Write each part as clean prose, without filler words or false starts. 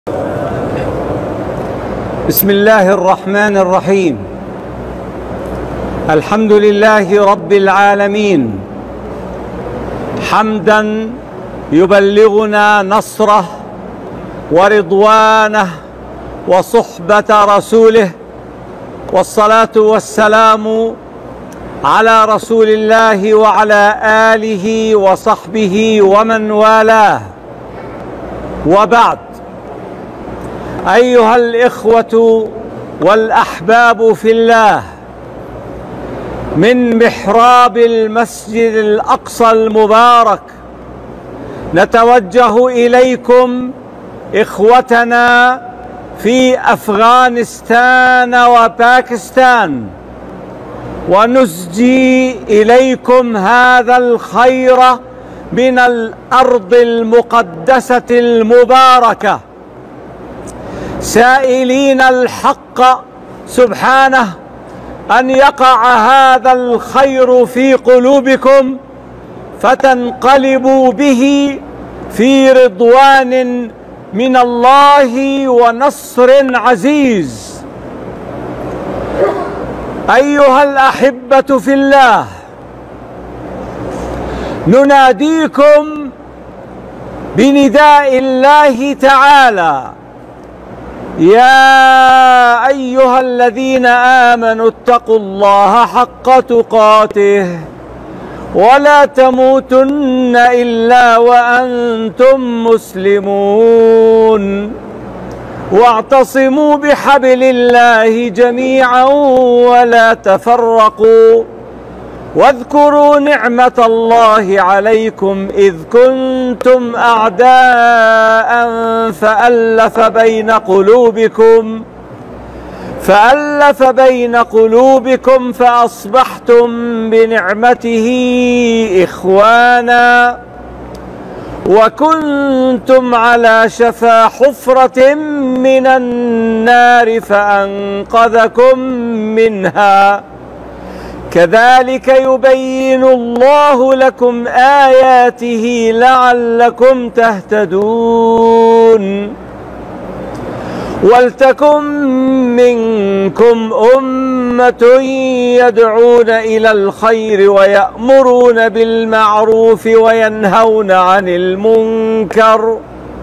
بسم الله الرحمن الرحيم. الحمد لله رب العالمين، حمدا يبلغنا نصره ورضوانه وصحبة رسوله، والصلاة والسلام على رسول الله وعلى آله وصحبه ومن والاه، وبعد. أيها الإخوة والأحباب في الله، من محراب المسجد الأقصى المبارك نتوجه إليكم إخوتنا في أفغانستان وباكستان، ونسجي إليكم هذا الخير من الأرض المقدسة المباركة، سائلين الحق سبحانه أن يقع هذا الخير في قلوبكم فتنقلبوا به في رضوان من الله ونصر عزيز. أيها الأحبة في الله، نناديكم بنداء الله تعالى: يا أيها الذين آمنوا اتقوا الله حق تقاته ولا تموتن إلا وأنتم مسلمون، واعتصموا بحبل الله جميعا ولا تفرقوا، واذكروا نعمة الله عليكم إذ كنتم أعداء فألف بين قلوبكم فأصبحتم بنعمته إخوانا، وكنتم على شفا حفرة من النار فأنقذكم منها. كذلك يبين الله لكم آياته لعلكم تهتدون. ولتكن منكم أمة يدعون إلى الخير ويأمرون بالمعروف وينهون عن المنكر،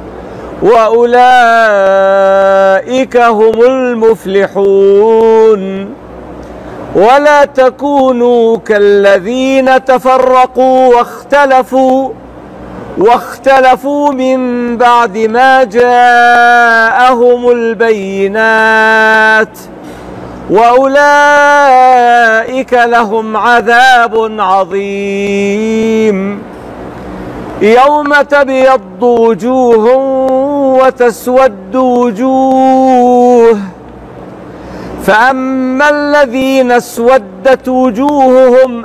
وأولئك هم المفلحون. ولا تكونوا كالذين تفرقوا واختلفوا من بعد ما جاءهم البينات، وأولئك لهم عذاب عظيم. يوم تبيض وجوه وتسود وجوه، فأما الذين اسودت وجوههم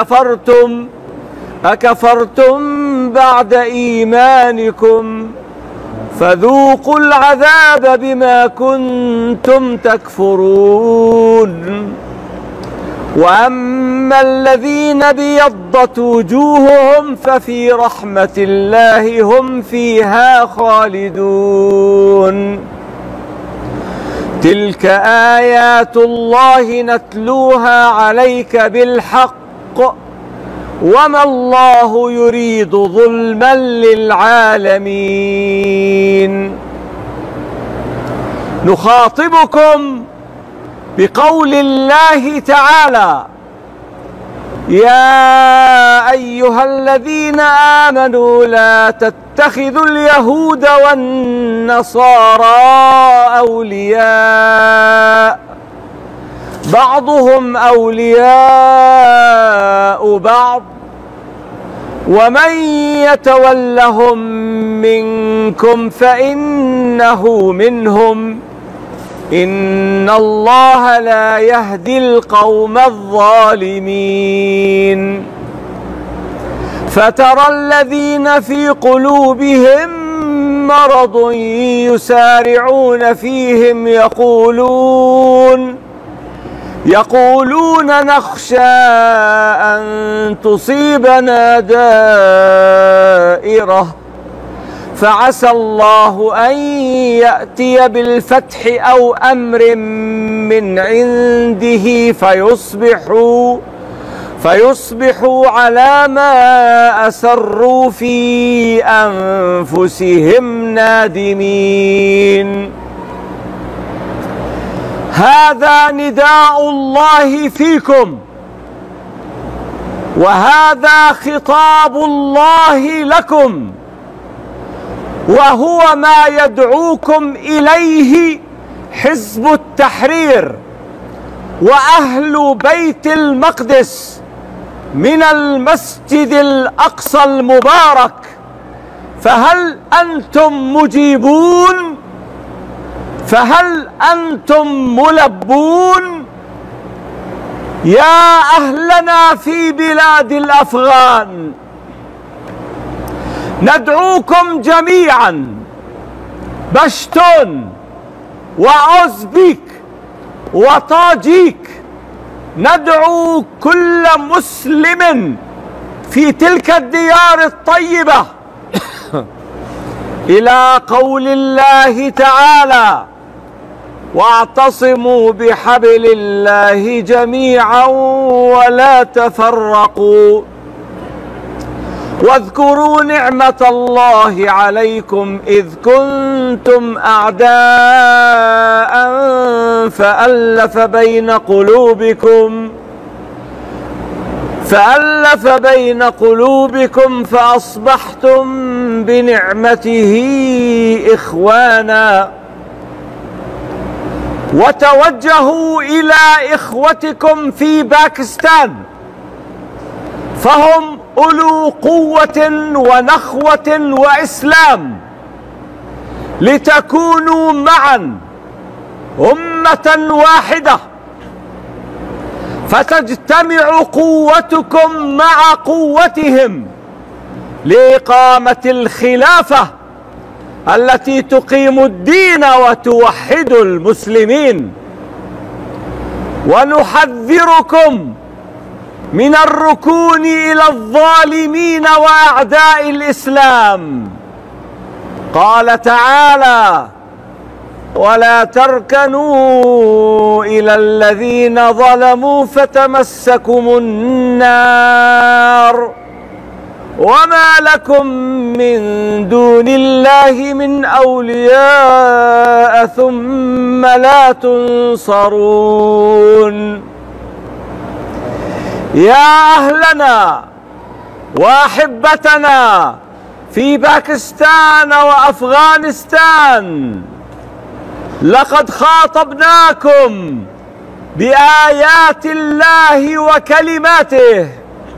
أكفرتم بعد إيمانكم فذوقوا العذاب بما كنتم تكفرون. وأما الذين بيضت وجوههم ففي رحمة الله هم فيها خالدون. تلك آيات الله نتلوها عليك بالحق، وما الله يريد ظلما للعالمين. نخاطبكم بقول الله تعالى: يا أيها الذين آمنوا لا تتخذوا اليهود والنصارى أولياء، بعضهم أولياء بعض، ومن يتولهم منكم فإنه منهم، إن الله لا يهدي القوم الظالمين. فترى الذين في قلوبهم مرض يسارعون فيهم يقولون نخشى أن تصيبنا دائرة فعسى الله أن يأتي بالفتح أو أمر من عنده فيصبحوا على ما أسروا في أنفسهم نادمين. هذا نداء الله فيكم، وهذا خطاب الله لكم، وهو ما يدعوكم إليه حزب التحرير وأهل بيت المقدس من المسجد الأقصى المبارك. فهل أنتم مجيبون؟ فهل أنتم ملبون؟ يا أهلنا في بلاد الأفغان، ندعوكم جميعا، بشتون وأوزبيك وطاجيك، ندعو كل مسلم في تلك الديار الطيبة إلى قول الله تعالى: واعتصموا بحبل الله جميعا ولا تفرقوا، واذكروا نعمة الله عليكم إذ كنتم أعداء فألف بين قلوبكم فأصبحتم بنعمته إخوانا. وتوجهوا إلى إخوتكم في باكستان، فهم أولو قوة ونخوة وإسلام، لتكونوا معا أمة واحدة، فتجتمع قوتكم مع قوتهم لإقامة الخلافة التي تقيم الدين وتوحد المسلمين. ونحذركم من الركون إلى الظالمين وأعداء الإسلام. قال تعالى: ولا تركنوا إلى الذين ظلموا فتمسكم النار وما لكم من دون الله من أولياء ثم لا تنصرون. يا أهلنا وأحبتنا في باكستان وأفغانستان، لقد خاطبناكم بآيات الله وكلماته،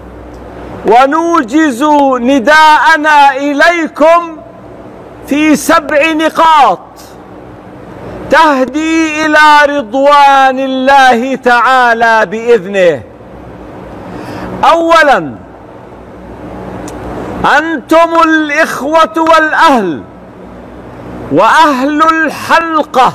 ونوجز نداءنا إليكم في 7 نقاط تهدي إلى رضوان الله تعالى بإذنه. أولا، أنتم الإخوة والأهل وأهل الحلقة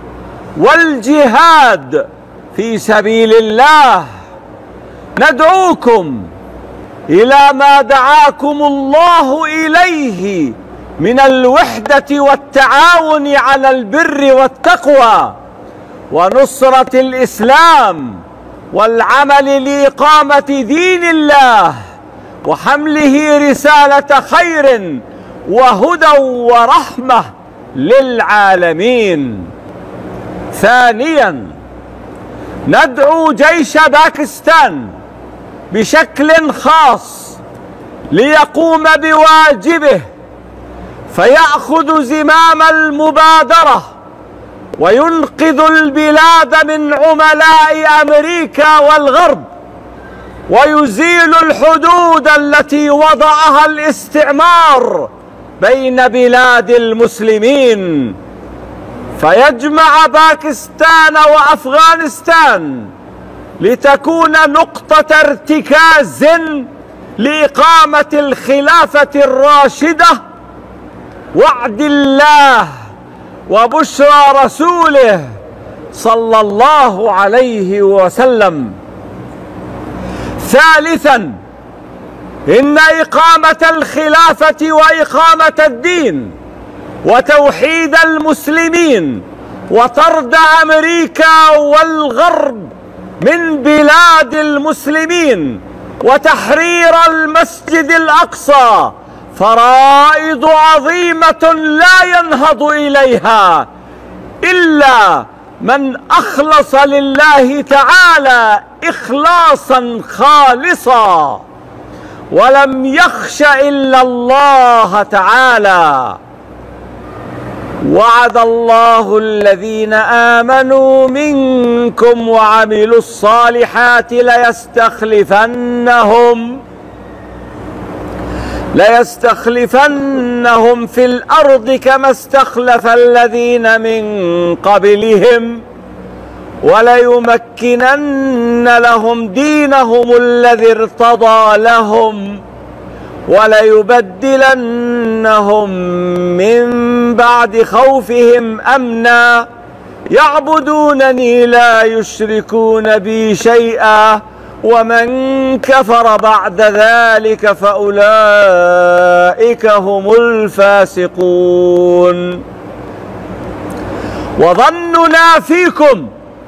والجهاد في سبيل الله، ندعوكم إلى ما دعاكم الله إليه من الوحدة والتعاون على البر والتقوى ونصرة الإسلام والعمل لإقامة دين الله وحمله رسالة خير وهدى ورحمة للعالمين. ثانيا، ندعو جيش باكستان بشكل خاص ليقوم بواجبه، فيأخذ زمام المبادرة وينقذ البلاد من عملاء أمريكا والغرب، ويزيل الحدود التي وضعها الاستعمار بين بلاد المسلمين، فيجمع باكستان وأفغانستان لتكون نقطة ارتكاز لإقامة الخلافة الراشدة، وعد الله وبشرى رسوله صلى الله عليه وسلم. ثالثا، إن إقامة الخلافة وإقامة الدين وتوحيد المسلمين وطرد أمريكا والغرب من بلاد المسلمين وتحرير المسجد الأقصى فرائض عظيمة لا ينهض إليها إلا من أخلص لله تعالى إخلاصا خالصا ولم يخش إلا الله تعالى. وعد الله الذين آمنوا منكم وعملوا الصالحات ليستخلفنهم في الأرض كما استخلف الذين من قبلهم وليمكنن لهم دينهم الذي ارتضى لهم وليبدلنهم من بعد خوفهم أمنا يعبدونني لا يشركون بي شيئا ومن كفر بعد ذلك فأولئك هم الفاسقون. وظننا فيكم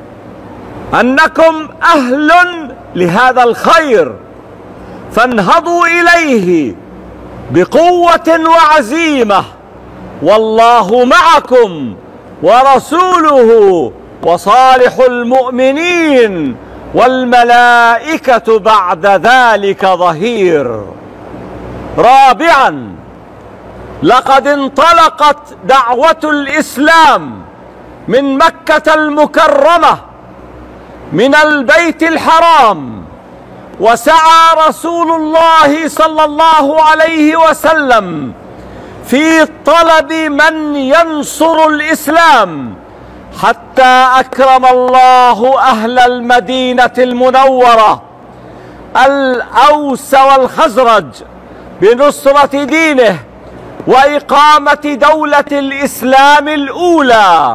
أنكم أهل لهذا الخير فانهضوا إليه بقوة وعزيمة والله معكم ورسوله وصالح المؤمنين والملائكة بعد ذلك ظهير. رابعا، لقد انطلقت دعوة الإسلام من مكة المكرمة من البيت الحرام، وسعى رسول الله صلى الله عليه وسلم في طلب من ينصر الإسلام حتى أكرم الله أهل المدينة المنورة الأوس والخزرج بنصرة دينه وإقامة دولة الإسلام الأولى.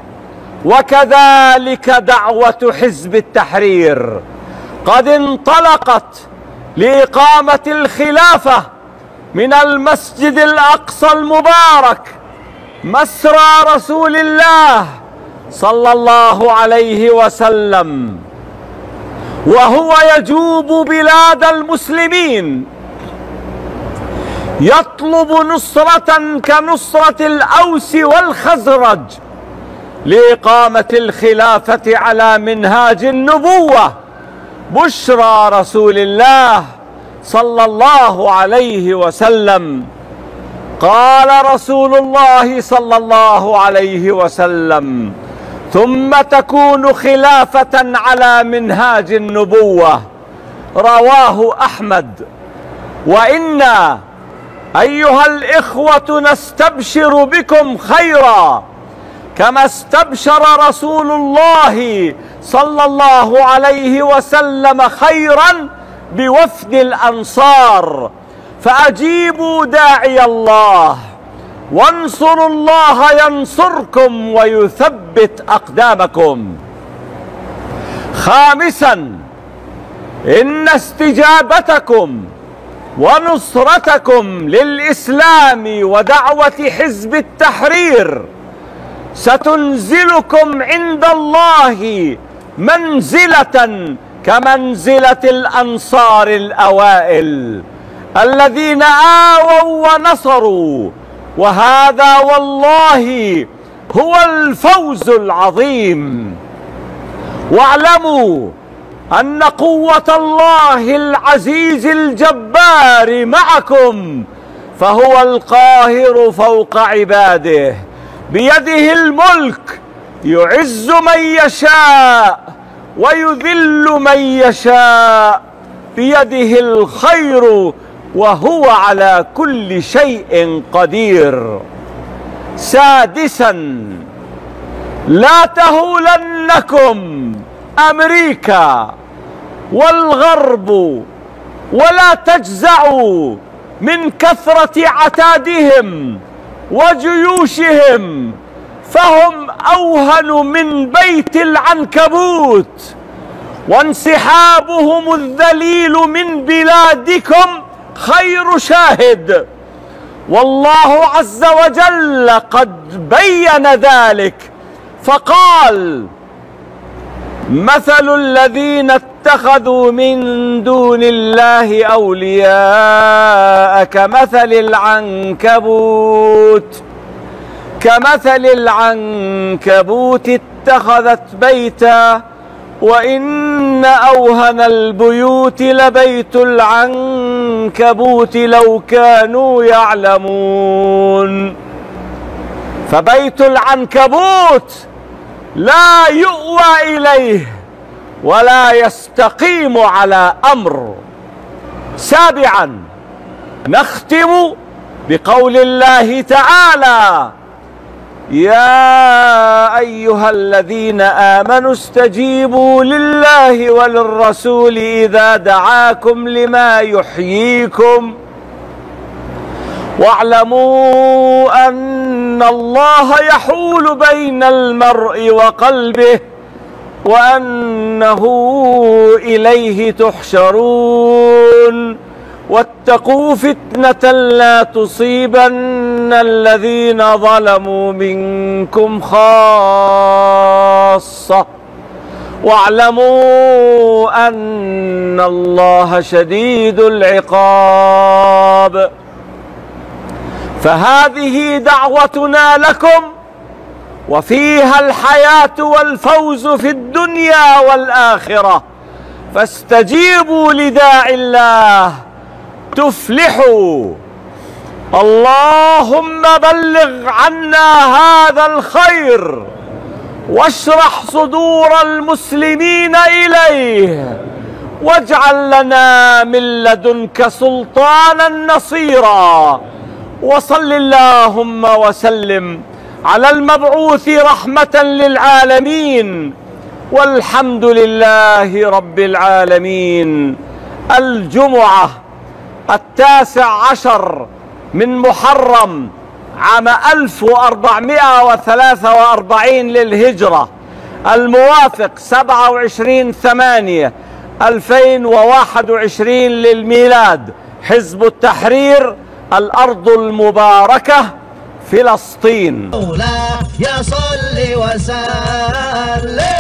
وكذلك دعوة حزب التحرير قد انطلقت لإقامة الخلافة من المسجد الأقصى المبارك مسرى رسول الله صلى الله عليه وسلم، وهو يجوب بلاد المسلمين يطلب نصرة كنصرة الأوس والخزرج لإقامة الخلافة على منهاج النبوة بشرى رسول الله صلى الله عليه وسلم. قال رسول الله صلى الله عليه وسلم: ثم تكون خلافة على منهاج النبوة. رواه أحمد. وإنا أيها الإخوة نستبشر بكم خيرا كما استبشر رسول الله صلى الله عليه وسلم خيرا بوفد الأنصار، فأجيبوا داعي الله وانصروا الله ينصركم ويثبت أقدامكم. خامسا، إن استجابتكم ونصرتكم للإسلام ودعوة حزب التحرير ستنزلكم عند الله منزلة كمنزلة الأنصار الأوائل الذين آووا ونصروا، وهذا والله هو الفوز العظيم. واعلموا أن قوة الله العزيز الجبار معكم، فهو القاهر فوق عباده، بيده الملك يعز من يشاء ويذل من يشاء، بيده الخير وهو على كل شيء قدير. سادسا، لا تهولنكم أمريكا والغرب ولا تجزعوا من كثرة عتادهم وجيوشهم، فهم أوهن من بيت العنكبوت، وانسحابهم الذليل من بلادكم خير شاهد، والله عز وجل قد بين ذلك فقال: مثل الذين اتخذوا من دون الله أولياء كمثل العنكبوت اتخذت بيتا، وإن أوهن البيوت لبيت العنكبوت لو كانوا يعلمون. فبيت العنكبوت لا يؤوى إليه ولا يستقيم على أمر. سابعا، نختم بقول الله تعالى: يا أيها الذين آمنوا استجيبوا لله وللرسول إذا دعاكم لما يحييكم واعلموا أن الله يحول بين المرء وقلبه وأنه إليه تحشرون واتقوا فتنة لا تصيبن الذين ظلموا منكم خاصة واعلموا أن الله شديد العقاب. فهذه دعوتنا لكم، وفيها الحياة والفوز في الدنيا والآخرة، فاستجيبوا لداعي الله تفلحوا. اللهم بلغ عنا هذا الخير واشرح صدور المسلمين إليه، واجعل لنا من لدنك سلطانا نصيرا. وصل اللهم وسلم على المبعوث رحمة للعالمين، والحمد لله رب العالمين. الجمعة 19 من محرم عام 1443 للهجرة، الموافق 27/8/2021 للميلاد. حزب التحرير، الأرض المباركة، فلسطين. يا صل وسلم